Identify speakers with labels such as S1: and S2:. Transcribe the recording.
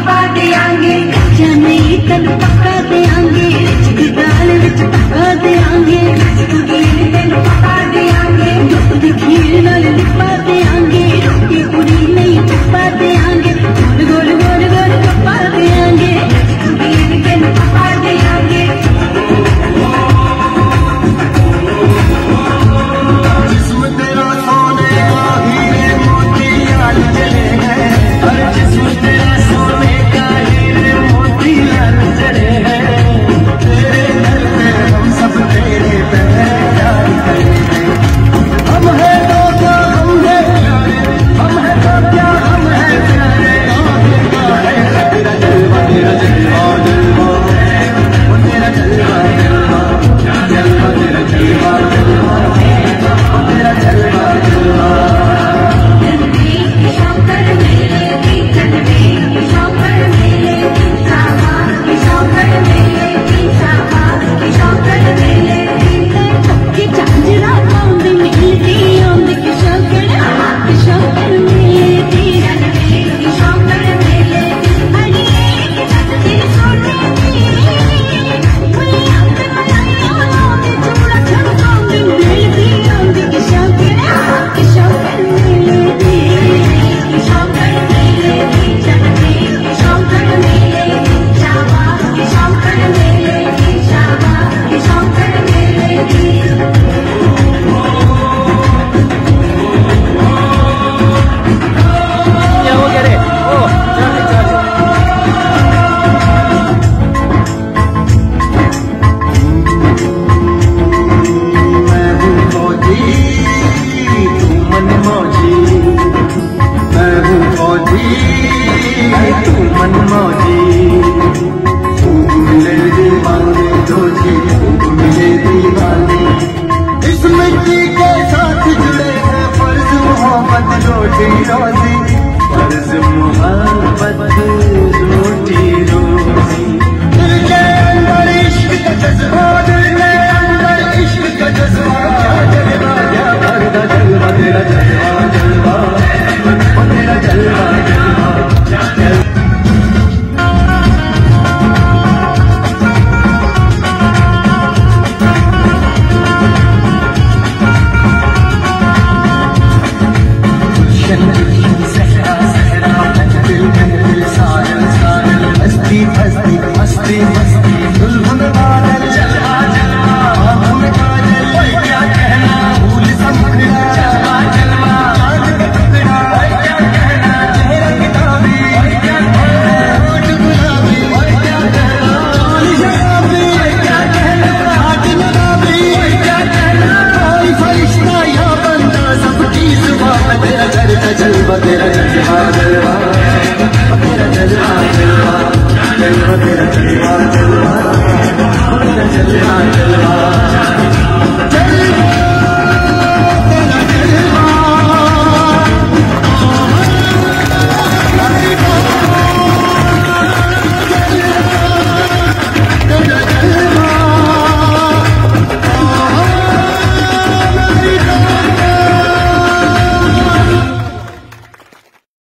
S1: पा देंगे, कच्चा नहीं तन पका देंगे, चिड़ी दाल विच पका देंगे, तेन पका देंगे, दूध खीर नाल लिपा देंगे, रोटी पूरी नहीं चपा देंगे, गोल गोल गोल गोल चपा देंगे, तेन पका देंगे।
S2: जिस्म तेरा सोने का हीरे मोती लाल जले हैं, हर जिस्म तेरा सोने का हीरे मोती लाल जले हैं, तेरे घर पे हम सब तेरे पहरेदार करेंगे। हम है तो क्या हम है प्यारे, हम है तो क्या हम है प्यारे, आगे है तेरा जलवा तेरा जलवा जलवा, वो तेरा जलवा जलवा जलवा तेरा जलवा जलवा, तेरा जलवा जलवा।
S1: शौकर मेले की चलवे, शौकर मेले की सावा, शौकर मेले की सावा, शौकर मेले की झांझरा पाउंड मिलती आंद के शौकर मेले की चलवे, शौकर मेले अड़िए की छत तेरी सोने की, मुझे आंद बनाया आंद चूड़ा छड़काउंड मिलती आंद के शौकर मेले की, शौकर मेले की चलवे, शौकर मेले की सावा, शौकर मेले की सावा, शौकर मेले की।
S2: क्या हो गया रे? ओ चल मैं हूँ फौजी तू मन मौजी, मैं हूँ फौजी तू मन मौजी, खूब मिले दीवाने दोजी, खूब मिले दीवाने, इस मिट्टी के साथ जुड़े हैं फर्ज मोहब्बत रोटी रोजी, फर्ज मोहब्बत।